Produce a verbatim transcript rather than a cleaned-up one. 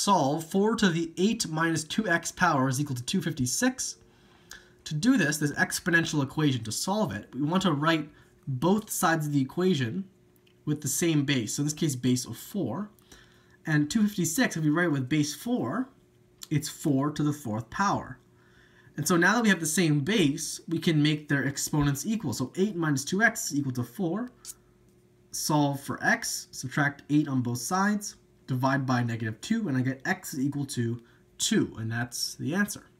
solve four to the eight minus two x power is equal to two hundred fifty-six. To do this, this exponential equation, to solve it, we want to write both sides of the equation with the same base. So in this case, base of four. And two hundred fifty-six, if we write it with base four, it's four to the fourth power. And so now that we have the same base, we can make their exponents equal. So eight minus two x is equal to four. Solve for x, subtract eight on both sides, divide by negative two, and I get x is equal to two, and that's the answer.